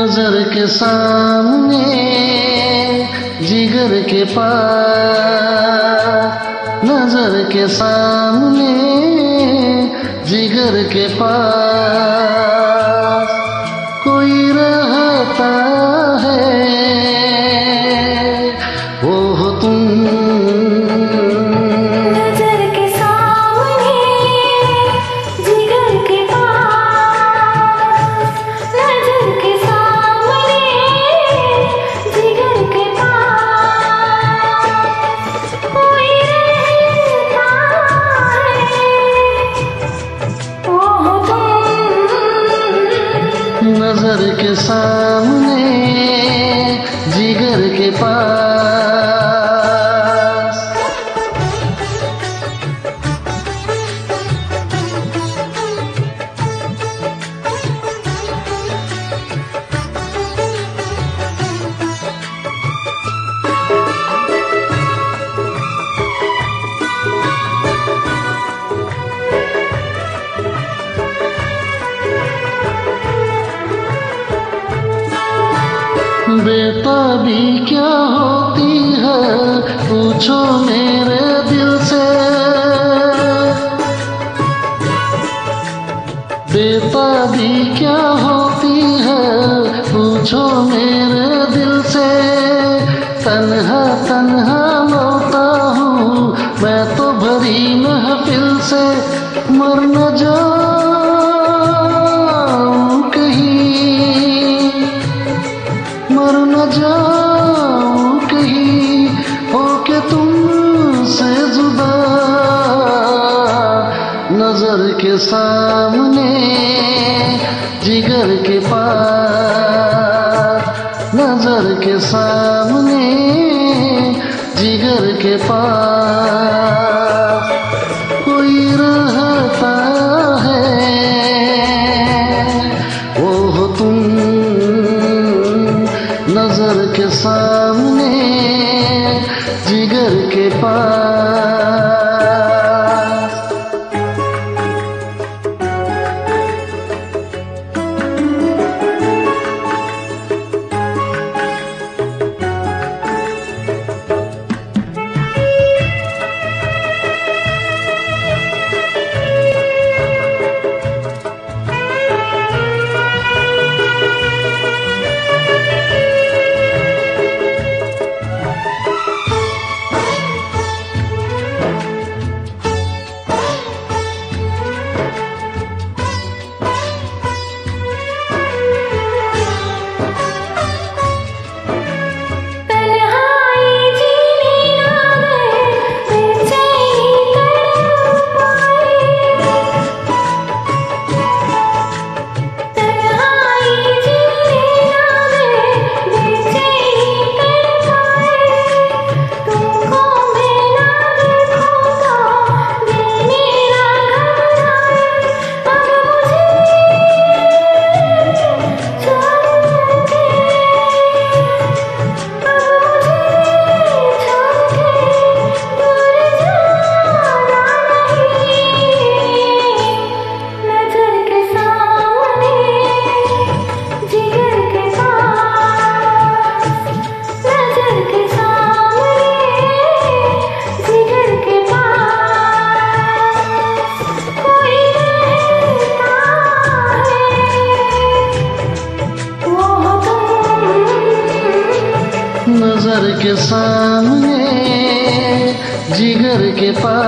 नजर के सामने जिगर के पास, नजर के सामने जिगर के पास कोई रहता है, वो हो तुम। नजर के सामने जिगर के पास, नजर के सामने जिगर के पास कोई रहता है, वो हो तुम। नजर के सामने जिगर के पास। बेताबी क्या होती है पूछो मेरे दिल से, बेताबी क्या होती है पूछो मेरे दिल से। तन्हा तन्हा लौटा हूँ मैं तो भरी महफिल से, मर न जाऊं कहीं, मर न जाऊं कहीं होके तुमसे जुदा। नजर के सामने जिगर के पास, नजर के सामने जिगर के पास कोई रहता है, वो हो तुम। नजर के सामने जिगर के पास। नजर के सामने जिगर के पास।